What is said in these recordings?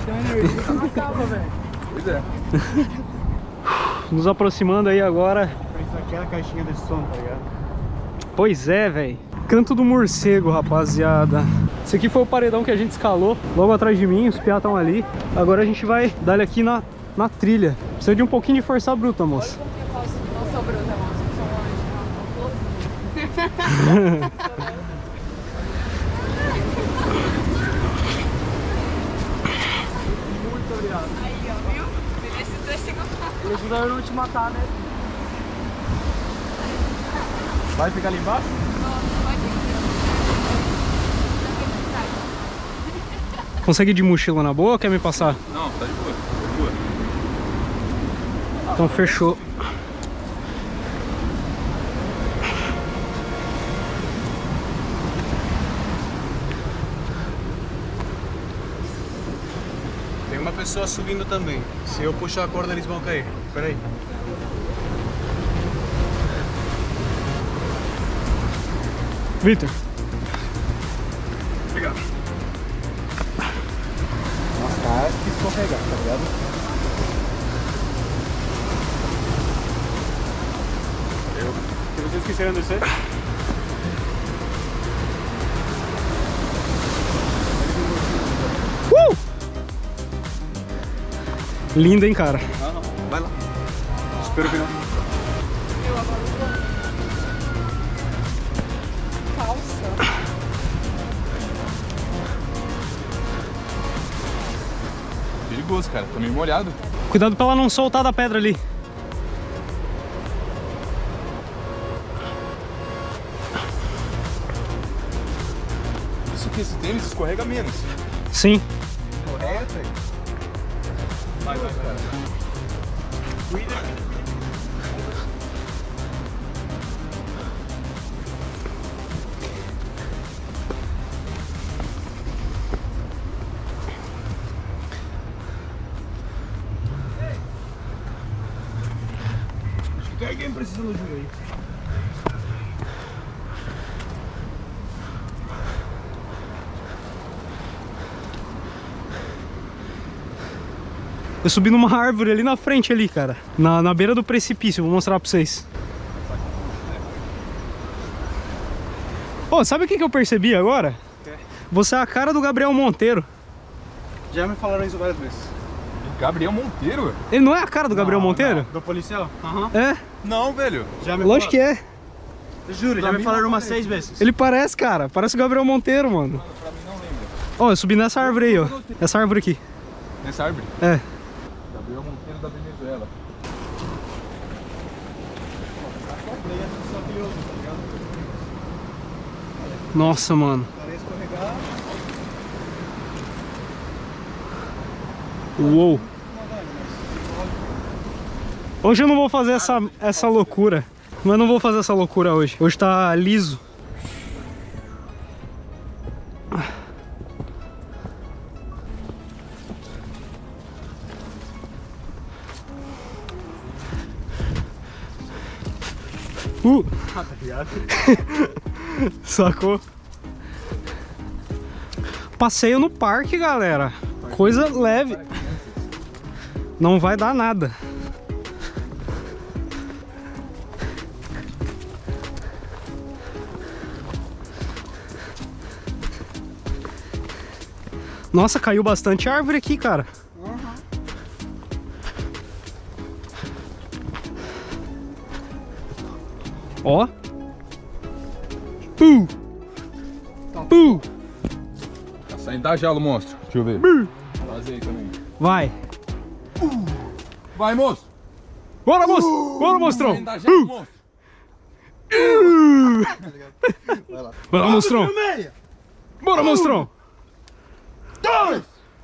Pois é. Nos aproximando aí agora. Isso aqui é a caixinha de som, tá ligado? Pois é, velho. Canto do Morcego, rapaziada. Esse aqui foi o paredão que a gente escalou. Logo atrás de mim, os piá estão ali. Agora a gente vai dar ele aqui na trilha. Precisa de um pouquinho de força bruta, moça. Não sou bruta, moço. Sou anjo. Muito obrigado. Aí, ó, viu? Esses 2 segundos. Eles ajudaram a não te matar, né? Vai ficar ali embaixo? Consegue ir de mochila na boa ou quer me passar? Não, tá de boa. Tá de boa. Então fechou. Tem uma pessoa subindo também. Se eu puxar a corda, eles vão cair. Espera aí. Vitor. Obrigado. Nossa, tá que escorregar, tá ligado? Se vocês quiserem descer. Lindo, hein, cara? Não, vai lá. Espero que não. Eu agora vou. Calça. Perigoso, cara. Tô meio molhado. Cuidado pra ela não soltar da pedra ali. Isso que esse tênis escorrega menos. Sim. Correto aí. Vai, cara. Cuida. Acho que tem alguém precisando de ajuda aí. Eu subi numa árvore ali na frente ali, cara. Na beira do precipício, vou mostrar pra vocês. Pô, sabe o que eu percebi agora? Você é a cara do Gabriel Monteiro. Já me falaram isso várias vezes. Gabriel Monteiro? Ele não é a cara do Gabriel Monteiro? Não. Do policial? Aham. É? Não, velho. Já me Lógico que é. Juro, já me falaram umas 6 vezes. Ele parece, cara. Parece o Gabriel Monteiro, mano. Pra mim não lembra. Ó, eu subi nessa árvore aí, ó. Essa árvore aqui. Nessa árvore? É. Gabriel Monteiro da Venezuela. Nossa, mano. Parece escorregar. Uou. Hoje eu não vou fazer essa loucura. Mas não vou fazer essa loucura hoje. Hoje tá liso. Tá ligado? Sacou? Passeio no parque, galera. Coisa leve. Não vai dar nada. Nossa, caiu bastante árvore aqui, cara. Ó. Tá saindo da jalo, monstro. Deixa eu ver. Fazer aí também. Vai. Vai, moço! Bora, monstro! Bora, monstrão! Saindo da jalo, monstro! Vai lá. Bora, monstrão! Bora, monstrão! 2,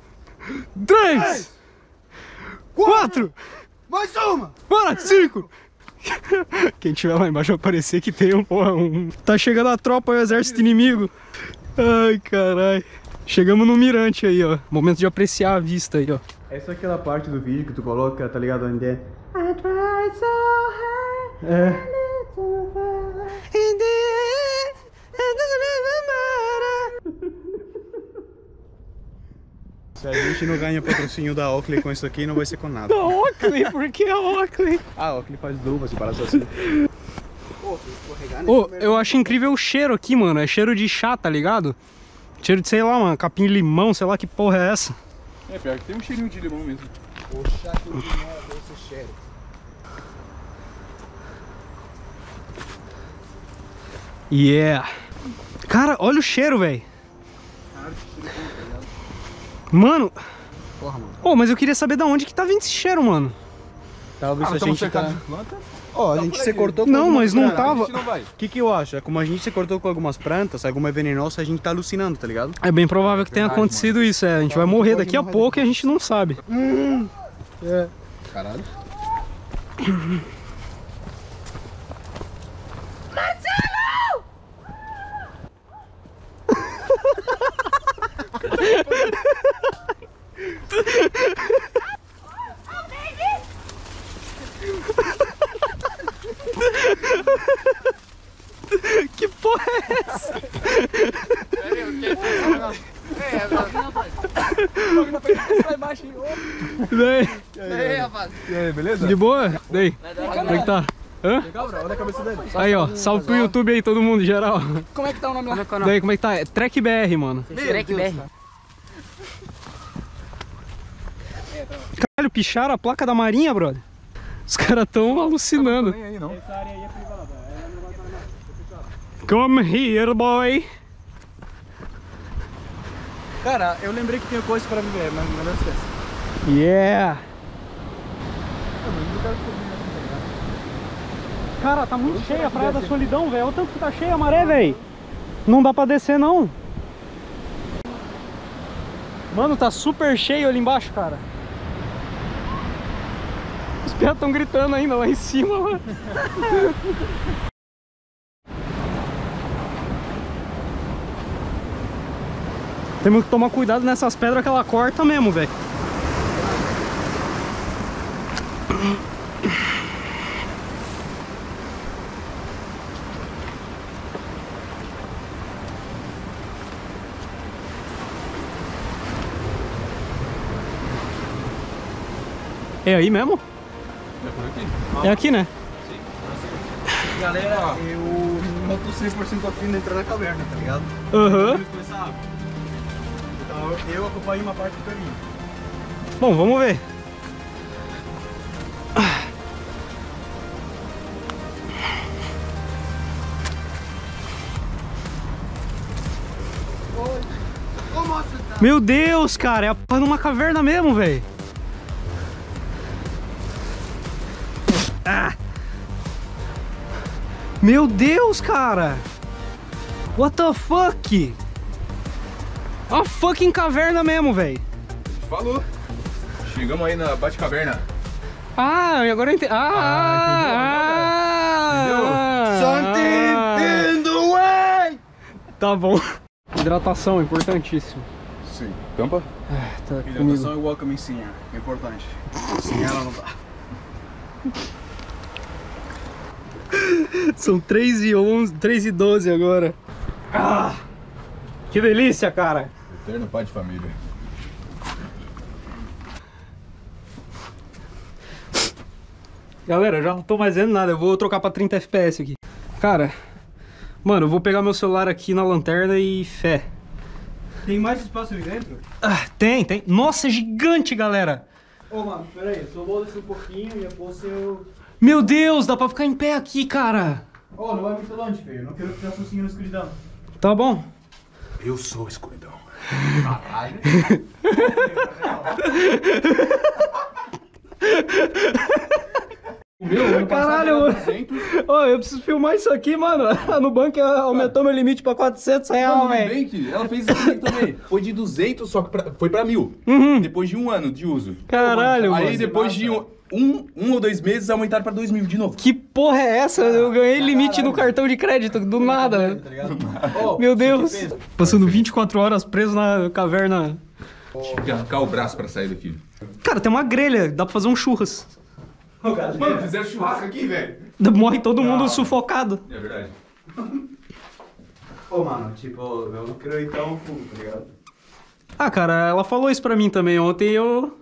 3, 4, mais uma! bora, 5! Quem tiver lá embaixo vai parecer que tem Tá chegando a tropa e o exército inimigo. Ai, caralho. Chegamos no mirante aí, ó. Momento de apreciar a vista aí, ó. Essa é aquela parte do vídeo que tu coloca, tá ligado? Onde é? É. Se a gente não ganha patrocínio da Oakley com isso aqui, não vai ser com nada. Da Oakley? Por que a Oakley? A Oakley faz luvas e paradas assim. Ô, eu acho incrível o cheiro aqui, mano. É cheiro de chá, tá ligado? Cheiro de, sei lá, mano, capim de limão, sei lá que porra é essa. É, pior que tem um cheirinho de limão mesmo. O chá que o limão deve ser cheiro. Yeah. Cara, olha o cheiro, velho. Mano. Porra, mano. Ô, mas eu queria saber da onde que tá vindo esse cheiro, mano. Talvez a gente tá... de planta? Ó, a gente se cortou com Não, algumas mas não plantas. tava. A gente não vai. O que eu acho? É como a gente se cortou com algumas plantas, alguma é venenosa, a gente tá alucinando, tá ligado? É bem provável que tenha acontecido isso, é. A gente vai morrer daqui a pouco e a gente não sabe. É. Caralho. Que porra é essa? Daí, E aí, beleza? de boa? Daí, como é que tá? Hã? Legal, bro. Olha a cabeça dele. Aí, ó, salve pro YouTube aí, todo mundo, geral. Como é que tá o nome lá? Daí, como é que tá? É Trek BR, mano. Trek BR. Caralho, picharam a placa da Marinha, brother. Os caras tão alucinando. Não aí, não. Come here, boy. Cara, eu lembrei que tinha coisa pra viver, mas melhor esquece. Yeah. Cara, tá muito cheia a Praia da Solidão, velho. Olha o tanto que tá cheia a maré, velho. Não dá pra descer, não. Mano, tá super cheio ali embaixo, cara. Os piados tão gritando ainda lá em cima, mano. Temos que tomar cuidado nessas pedras que ela corta mesmo, velho. É aí mesmo? É por aqui? É aqui, né? Galera, eu não tô 100% afim de entrar na caverna, tá ligado? Aham. Vamos começar rápido. Então eu acompanho uma parte do caminho. Bom, vamos ver. Meu Deus, cara, é a porra numa caverna mesmo, velho. Ah. Meu Deus, cara. What the fuck? É uma fucking caverna mesmo, velho. Falou. Chegamos aí na Bate-Caverna. Ah, e agora eu entendi. Something in the way! Tá bom. Hidratação, importantíssimo. Sim. Tampa? Tá Hidratação é welcome sim, é importante. Sem ela não dá. São 3h11, 3h12 agora. Ah, que delícia, cara. Eterno pai de família. Galera, eu já não tô mais vendo nada. Eu vou trocar pra 30 FPS aqui. Cara, mano, eu vou pegar meu celular aqui na lanterna e fé. Tem mais espaço ali dentro? Ah, tem. Nossa, é gigante, galera. Ô, mano, peraí, eu só vou descer um pouquinho e depois eu... Meu Deus, dá pra ficar em pé aqui, cara. Ô, não vai muito longe, filho. Eu não quero ficar sozinho na escuridão. Tá bom. Eu sou a escuridão. Caralho. Caralho, eu preciso filmar isso aqui, mano. No banco aumentou meu limite pra R$400, velho. Nubank, ela fez isso comigo também. Foi de 200, só que foi pra 1000. Depois de um ano de uso. Caralho, Aí mano. depois de um ou 2 meses aumentaram pra 2000 de novo. Que porra é essa? Eu ganhei limite no cartão de crédito, do nada. Tá ligado? Meu Deus. Passando 24 horas preso na caverna. Tive que arrancar o braço pra sair daqui. Cara, tem uma grelha, dá pra fazer um churras. Mano, fizeram churrasco aqui, velho. Morre todo mundo sufocado. É verdade. Ô, mano, tipo, eu não quero ir tão fundo, tá ligado? Ah, cara, ela falou isso pra mim também ontem e eu...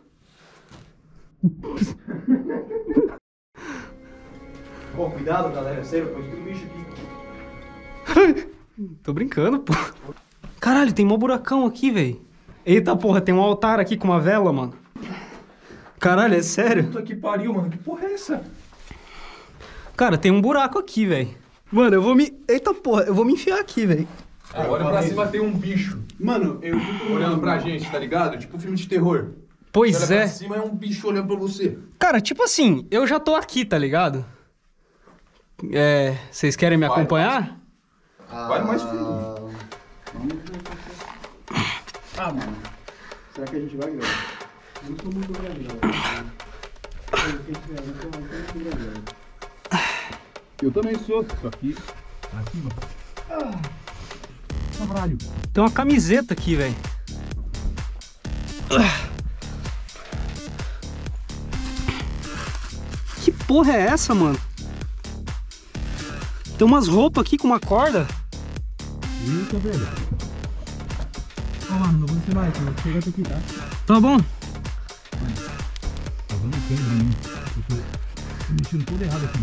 Pô, cuidado, galera. Sério, pode ter um bicho aqui. Tô brincando, pô. Caralho, tem mó buracão aqui, velho. Eita porra, tem um altar aqui com uma vela, mano. Caralho, é sério? Puta que pariu, mano. Que porra é essa? Cara, tem um buraco aqui, velho. Mano, eu vou me... Eita porra, eu vou me enfiar aqui, velho. Olha pra cima, tem um bicho Mano, eu... olhando pra gente, tá ligado? Tipo um filme de terror. Pois Olha é. pra cima, é um bicho olhando pra você. Cara, tipo assim, eu já tô aqui, tá ligado? É... Vocês querem me Vai, acompanhar? Vai mais fundo. Ah, mano. Será que a gente vai gravar? Não sou muito grande, Eu também sou. Só que... Aqui, mano. Caralho. Tem uma camiseta aqui, velho. Que porra é essa, mano? Tem umas roupas aqui com uma corda. Eita, velho. Ó, mano, não vou ensinar isso, não. Chega até aqui, tá? Tá bom. Tá dando câmera em mim. Eu tô mexendo tudo errado aqui.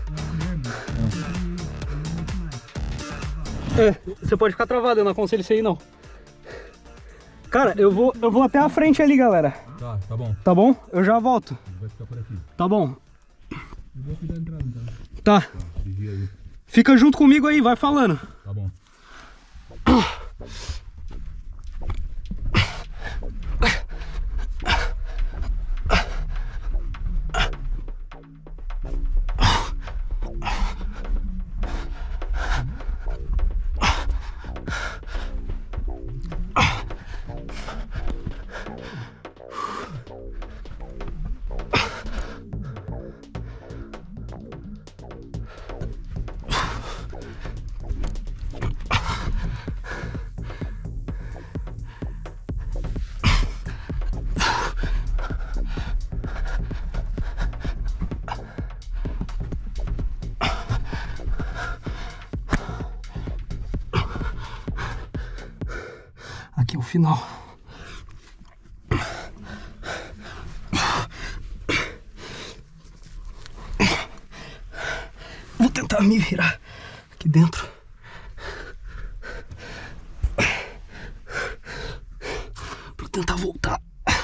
É, você pode ficar travado, eu não aconselho isso aí, não. Cara, eu vou até a frente ali, galera. Tá, tá bom. Tá bom? Eu já volto. Vai ficar por aqui. Tá bom. Eu vou cuidar da entrada, então. Tá. Vigia aí. Fica junto comigo aí, vai falando. Tá bom. Aqui é o final. Vou tentar me virar aqui dentro. Pra tentar voltar.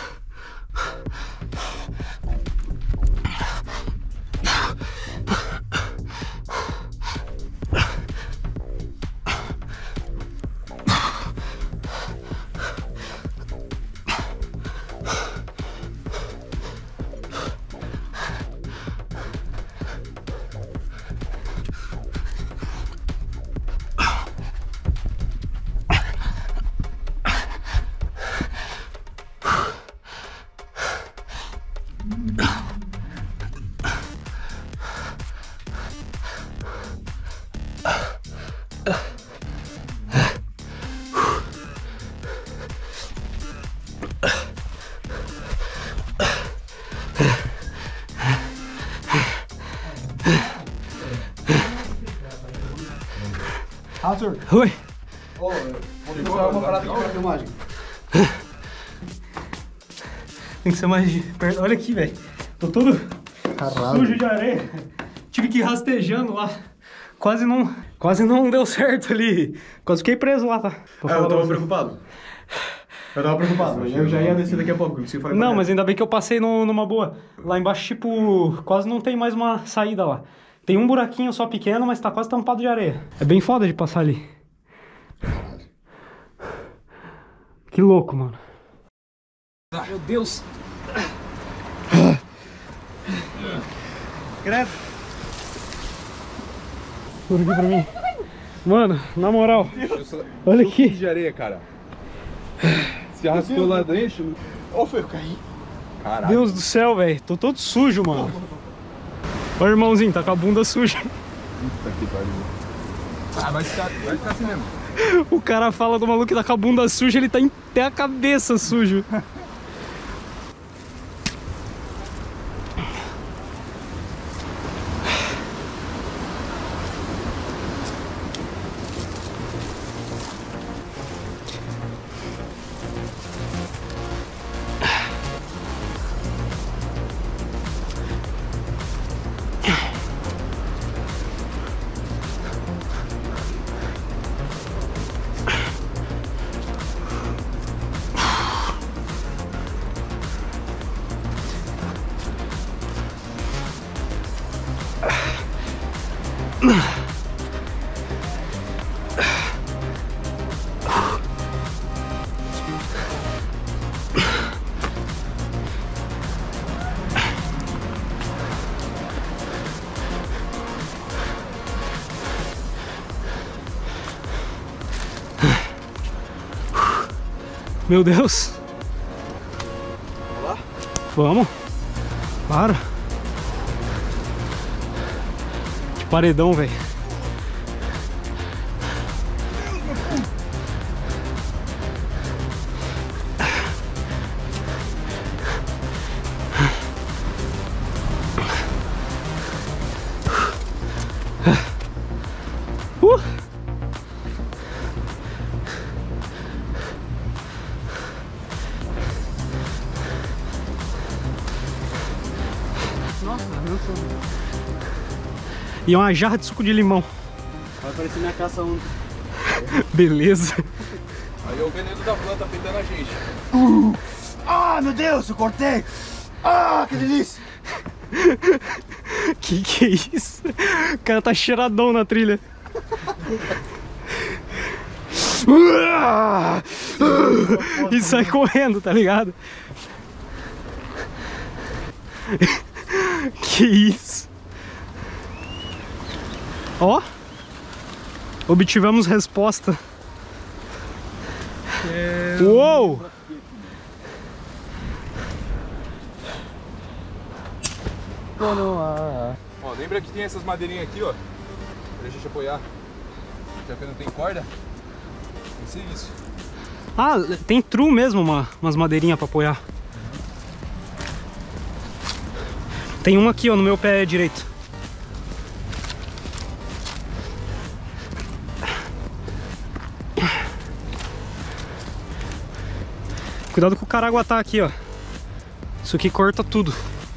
Arthur, Oi. vou mostrar uma parada aqui pra filmagem. Tem que ser mais de perto. Olha aqui, velho. Tô todo sujo de areia. Tive que ir rastejando lá. Quase não deu certo ali. Quase fiquei preso lá, tá? Eu tava preocupado. Mas eu já ia descer daqui a pouco. Se for Não, mas ainda bem que eu passei numa boa. Lá embaixo, tipo, quase não tem mais uma saída lá. Tem um buraquinho só pequeno, mas tá quase tampado de areia. É bem foda de passar ali. Que louco, mano. Meu Deus. Credo. Por aqui pra mim. Mano, na moral. Olha aqui. De areia, cara. Se arrastou lá dentro. Ô, foi eu caí. Caralho. Deus do céu, velho. Tô todo sujo, mano. Ô, irmãozinho, tá com a bunda suja. Puta que pariu. Ah, vai ficar assim mesmo. O cara fala do maluco que tá com a bunda suja, ele tá até a cabeça sujo. Meu Deus. Vamos lá? Vamos. Para. Que paredão, velho. Nossa, e uma jarra de suco de limão. Vai aparecer minha caça ontem. Beleza. Aí é o veneno da planta afetando a gente. Ah, meu Deus, eu cortei! Ah, que delícia! Que é isso? O cara tá cheiradão na trilha. E sai correndo, tá ligado? Que isso? Ó, obtivemos resposta. Uou! Ó, lembra que tem essas madeirinhas aqui, ó, pra gente apoiar. Já que não tem corda, tem que ser isso. Ah, tem true mesmo, umas madeirinhas pra apoiar. Tem uma aqui, ó, no meu pé direito. Cuidado com o caraguatá aqui, ó. Isso aqui corta tudo.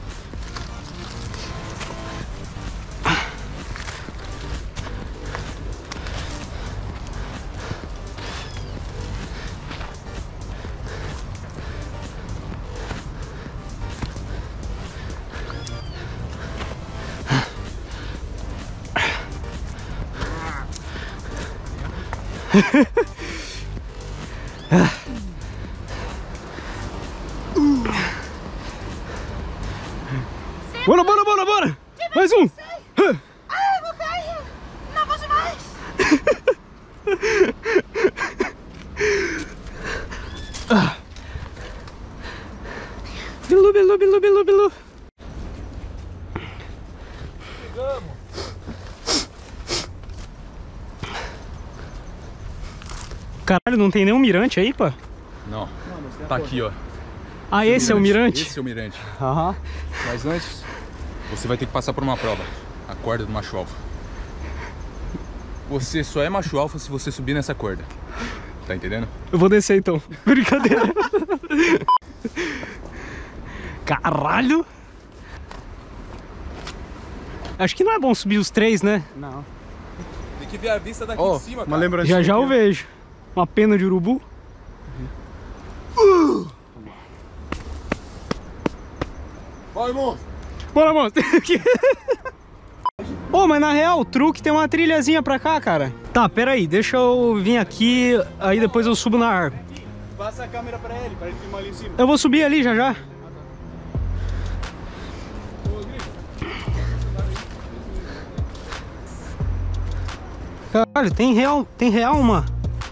Bora, bora, bora, bora! Mais um! Ai, vou cair! Não posso mais! Bilu, bilu, bilu, bilu, bilu. Chegamos! Caralho, não tem nenhum mirante aí, pá? Não, tá aqui, ó. Ah, esse é o mirante? Esse é o mirante. Aham. Mas antes, você vai ter que passar por uma prova. A corda do macho alfa. Você só é macho alfa se você subir nessa corda. Tá entendendo? Eu vou descer então. Brincadeira. Caralho! Acho que não é bom subir os três, né? Não. Tem que ver a vista daqui Ó, de cima, uma cara. lembrancinha Já já eu aqui, ó. vejo. Uma pena de urubu. Vai, irmão! Bora, moço. Ô, mas na real, o truque tem uma trilhazinha pra cá, cara. Tá, pera aí, deixa eu vir aqui, aí depois eu subo na árvore. Passa a câmera pra ele filmar ali em cima. Eu vou subir ali já já. Caralho, tem real uma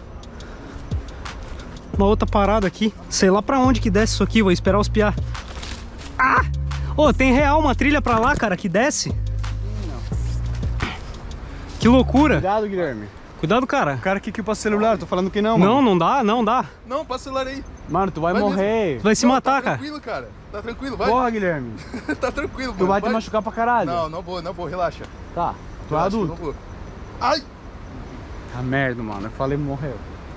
outra parada aqui. Sei lá pra onde que desce isso aqui, vou esperar os piar. Ah! Ô, tem real uma trilha pra lá, cara, que desce? Que loucura. Cuidado, Guilherme. Cuidado, cara. O cara que equipa celular, tô falando que não, mano. Não, não dá, não dá. Não, passa o celular aí. Mano, tu vai Vai morrer. Tu vai se Não, matar, tá cara. tranquilo, cara. Tá tranquilo, vai. Porra, Guilherme. Tá tranquilo, Tu mano. vai te machucar pra caralho. Não vou, relaxa. Tá, tu é Relaxa, adulto. não vou. Ai! Ah, merda, mano. Eu falei morreu.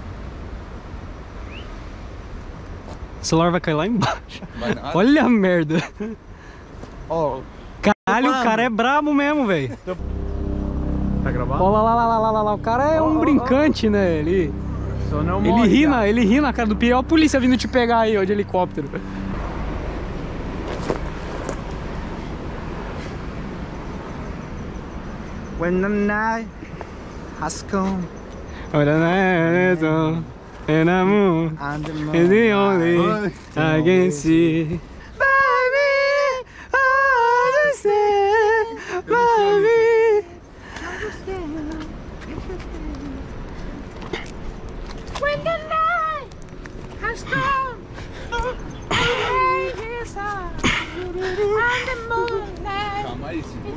O celular vai cair lá embaixo. Vai nada. Olha a merda. Ó, Caralho, o cara é brabo mesmo, velho. tá gravado? Olha lá. O cara é um brincante, né? Ele Só não morre, ele ri na cara do Pia. Olha a polícia vindo te pegar aí, ó, de helicóptero. When the night has come and the moon and the is the only I can see. Baby, understand, baby. When the night has come, is on, and the moonlight Calma aí, segura.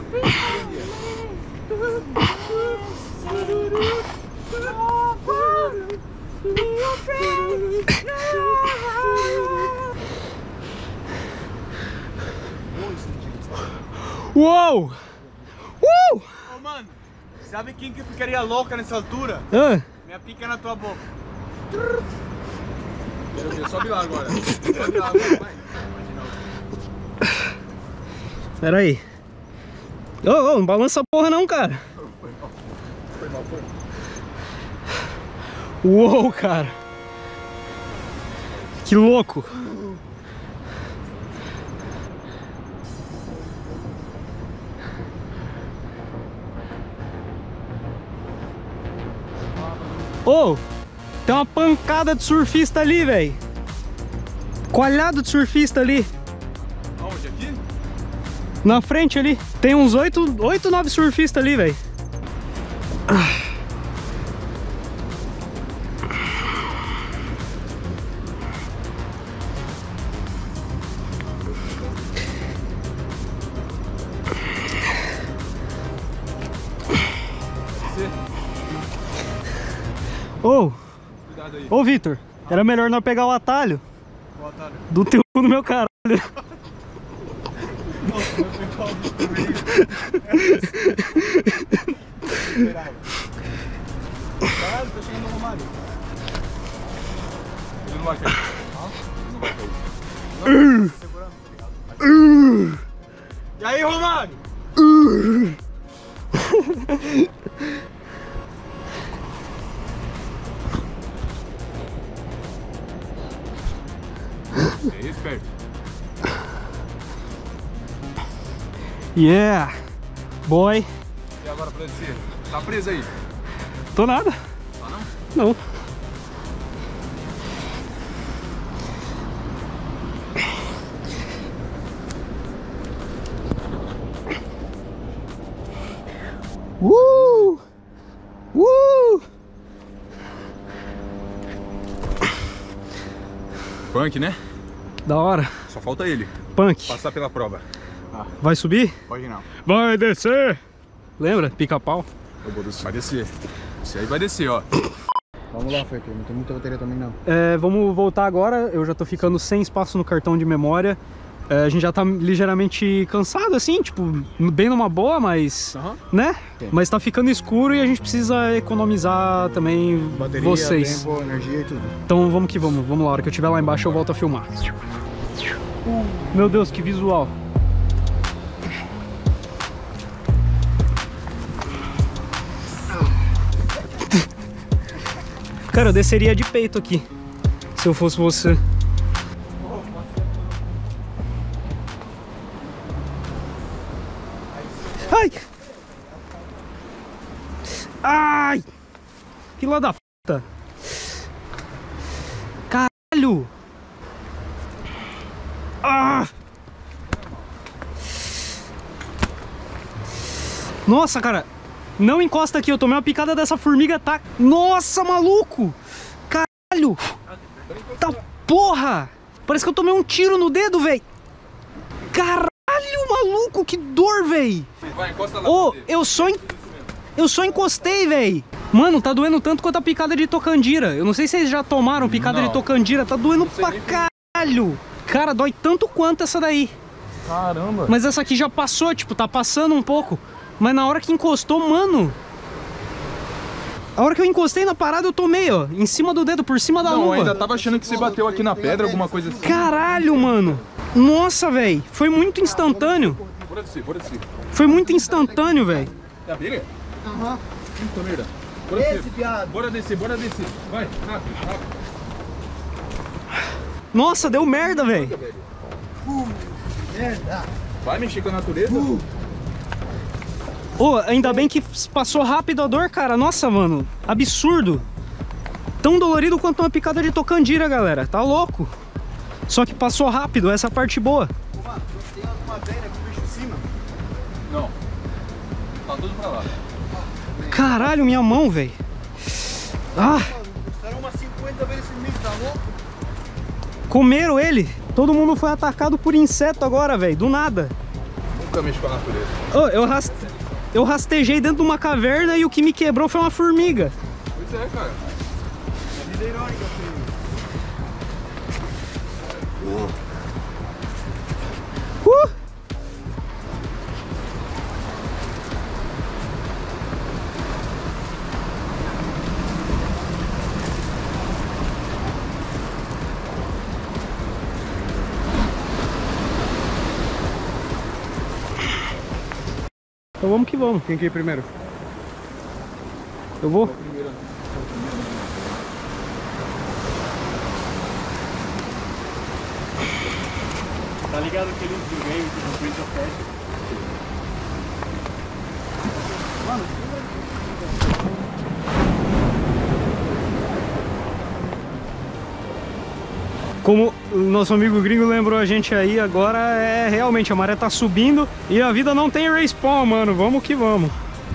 Uou! Ô mano, sabe quem que ficaria louca nessa altura? Ah, Minha pica na tua boca. Quero ver, sobe lá agora. Sobe lá agora, vai. pera aí. Ô, não balança a porra não, cara. Foi mal. Uou, cara. Que louco. Ô, tem uma pancada de surfista ali, velho. Coalhado de surfista ali. Aonde? Aqui? Na frente ali. Tem uns 8, 9 surfistas ali, velho. Cuidado aí. Ô, Vitor, era melhor não pegar o atalho. O atalho. Do teu cu no meu caralho. Caralho, tô chegando no Romário. Ele não vai cair. Ele não vai cair. Segurando, tá ligado? E aí, Romário? É esperto. Yeah, boy. E agora pra descer? Tá preso aí? Tô nada. Tá não? Não. Punk, né? Da hora. Só falta ele. Punk. Passar pela prova. Vai subir? Pode não. Vai descer. Lembra? Pica-pau. Vai descer. Esse aí vai descer, ó. Vamos lá, Ferqueiro. Não tem muita bateria também não. Vamos voltar agora. Eu já tô ficando sem espaço no cartão de memória. A gente já tá ligeiramente cansado, assim, tipo, bem numa boa, mas... né? Sim. Mas tá ficando escuro e a gente precisa economizar também Bateria, vocês. tempo, energia e tudo. Então vamos que vamos. Vamos lá, a hora que eu estiver lá embaixo eu volto a filmar. Meu Deus, que visual. Cara, eu desceria de peito aqui, se eu fosse você. Ai! Ai! Fila da puta! Caralho! Ah! Nossa, cara! Não encosta aqui, eu tomei uma picada dessa formiga, tá? Nossa, maluco! Caralho! Tá porra! Parece que eu tomei um tiro no dedo, velho! Caralho, maluco! Que dor, velho! Vai, encosta lá. Ô, eu só encostei, velho! Mano, tá doendo tanto quanto a picada de tocandira. Eu não sei se vocês já tomaram picada de tocandira. Tá doendo pra caralho! Cara, dói tanto quanto essa daí. Caramba! Mas essa aqui já passou, tipo, tá passando um pouco. Mas na hora que encostou, mano... A hora que eu encostei na parada, eu tomei, ó. Em cima do dedo, por cima da Não, eu luva. ainda tava achando que você bateu aqui na pedra, alguma coisa assim. Caralho, mano. Nossa, velho. Foi muito instantâneo. Bora descer, bora descer. Foi muito instantâneo, velho. É a beira? Aham. Puta merda. Bora Esse, descer. piada. Bora descer, bora descer. Vai, rápido, rápido. Nossa, deu merda, velho. Merda. Vai mexer com a natureza? Ô, ainda bem que passou rápido a dor, cara. Nossa, mano, absurdo. Tão dolorido quanto uma picada de tocandira, galera. Tá louco. Só que passou rápido, essa é a parte boa. Ô, mano, tem alguma velha com o bicho em cima? Não. Tá tudo pra lá. Caralho, minha mão, velho. Ah, Custaram umas 50 vezes esse bicho, tá louco? comeram ele. Todo mundo foi atacado por inseto agora, velho. Do nada. Nunca mexo com a natureza. Ô, eu rastejei dentro de uma caverna e o que me quebrou foi uma formiga. Pois é, cara. É vida irônica, filho. Então vamos que vamos. Quem quer ir primeiro? Eu vou. Tá ligado aquele videogame que no Prince of Persia? Como o nosso amigo gringo lembrou a gente aí, agora é realmente a maré tá subindo e a vida não tem respawn, mano. Vamos que vamos.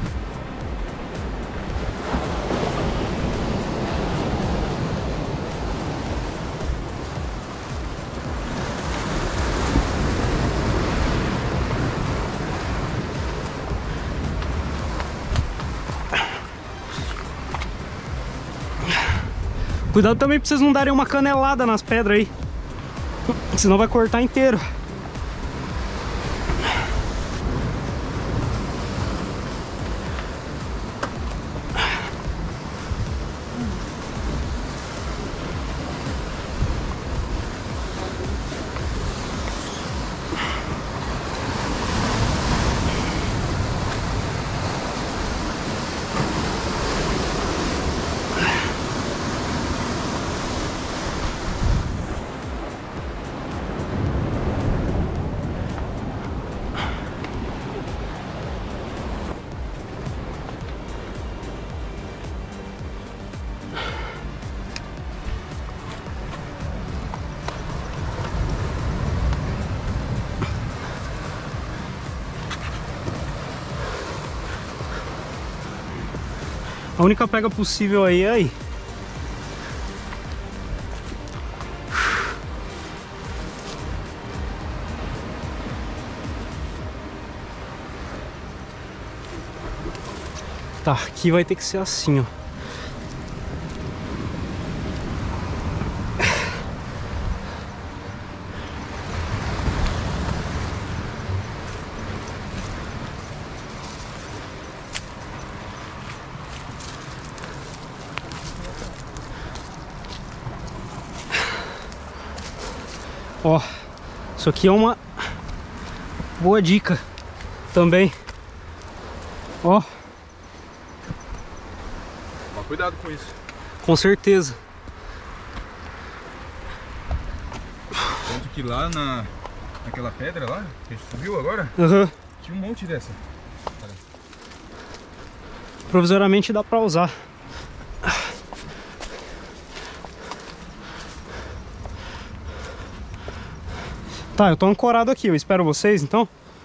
Cuidado também pra vocês não darem uma canelada nas pedras aí. Senão vai cortar inteiro. A única pega possível aí é aí. Tá, aqui vai ter que ser assim, ó. Ó, isso aqui é uma boa dica também. Ó, Mas cuidado com isso. com certeza. Tanto que lá naquela pedra lá, que a gente subiu agora, Aham. tinha um monte dessa. Provisoriamente dá pra usar. Tá, eu tô ancorado aqui, eu espero vocês então.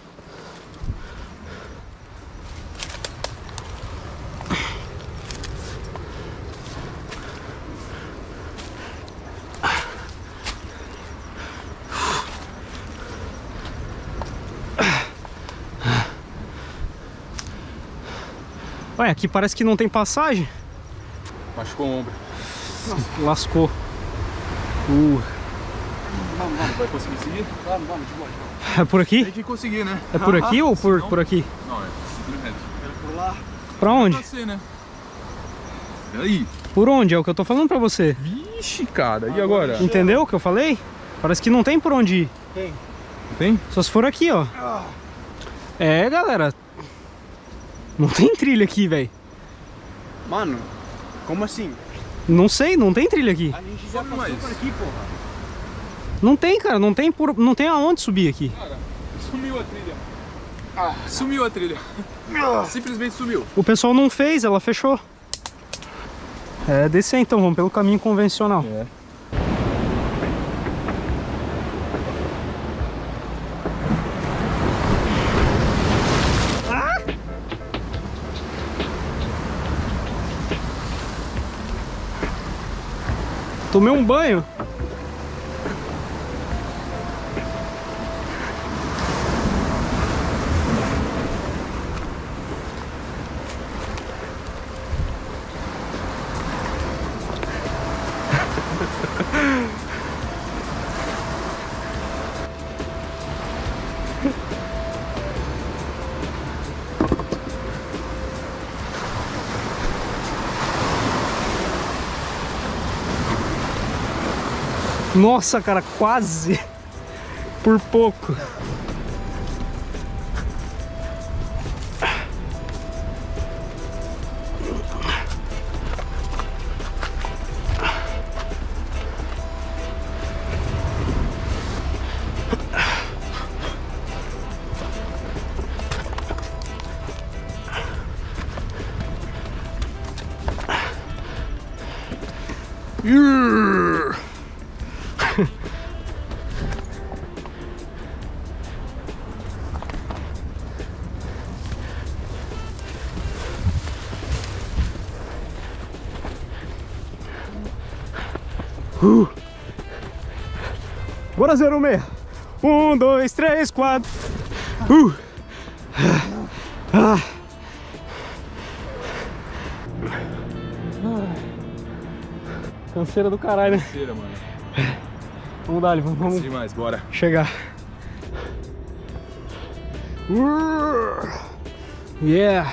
Ué, aqui parece que não tem passagem. Machucou o ombro. Lascou. Vamos, vai conseguir seguir? Vamos, de boa. É por aqui? Tem que conseguir, né? É por aqui ou por, Senão- por aqui? Não, é simplesmente. Por lá. Pra onde? Pra ser, né? E aí? Por onde? É o que eu tô falando pra você. Vixe, cara. E agora? Entendeu o que eu falei? Parece que não tem por onde ir. Tem. Tem? Só se for aqui, ó. É, galera. Não tem trilha aqui, velho. Mano, como assim? Não sei, não tem trilha aqui. A gente já Sobe passou mais. por aqui, porra. Não tem, cara, não tem aonde subir aqui. Cara, sumiu a trilha. Sumiu a trilha. Simplesmente sumiu. O pessoal não fez, ela fechou. É, descer então, vamos pelo caminho convencional. É. Tomei um banho. Nossa, cara, quase por pouco. Bora 06. 1, 2, 3, 4. Canseira do caralho, né? Canseira, mano. Vamos dar, vamos Demais, bora. chegar. Yeah.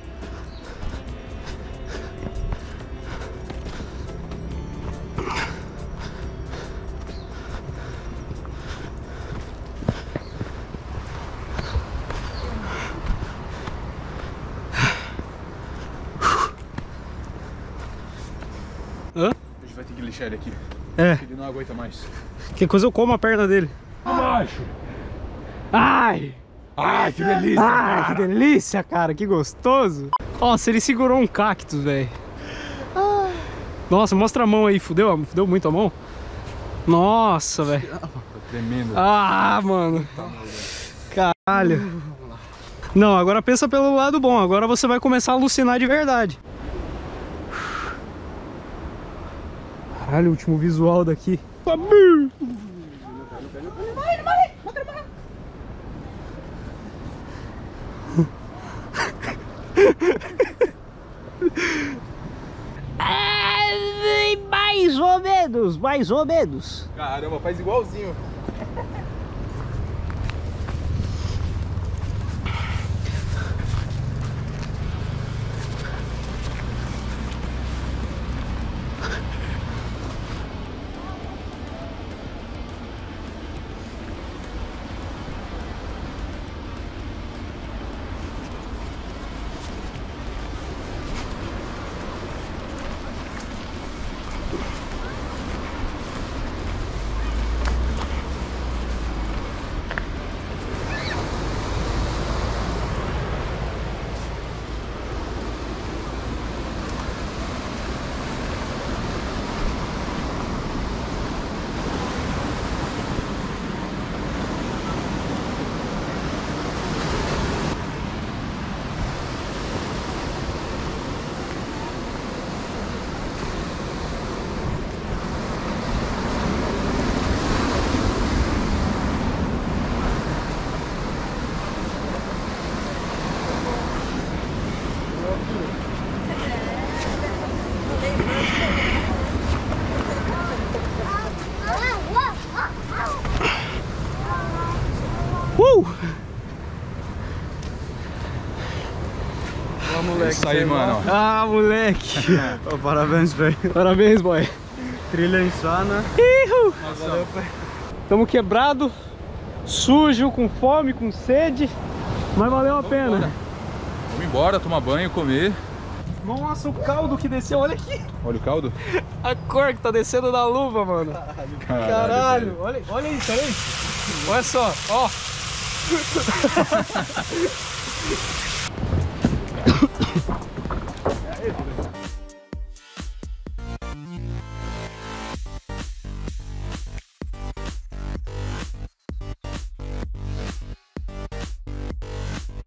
Hã? A gente vai ter que lixar ele aqui. É. Ele não aguenta mais. Que coisa, eu como a perna dele. Macho! Ai! Ai, que delícia! Ai, que delícia, cara, que gostoso. Nossa, ele segurou um cactus, velho. Nossa, mostra a mão aí, fudeu muito a mão? Nossa, velho. Tá tremendo. Ah, mano. Caralho. Não, agora pensa pelo lado bom. Agora você vai começar a alucinar de verdade. Caralho, o último visual daqui. Mais ou menos. Caramba, faz igualzinho. Moleque, Isso aí, mano. Ah, moleque. Ô, parabéns, velho. Parabéns, boy. Trilha insana. Valeu, pai. Tamo quebrado, sujo, com fome, com sede, mas valeu a pena. Embora. Vamos embora, tomar banho, comer. Nossa, o caldo que desceu, olha aqui. Olha o caldo. A cor que tá descendo da luva, mano. Caralho, olha isso, olha isso. Olha só, ó.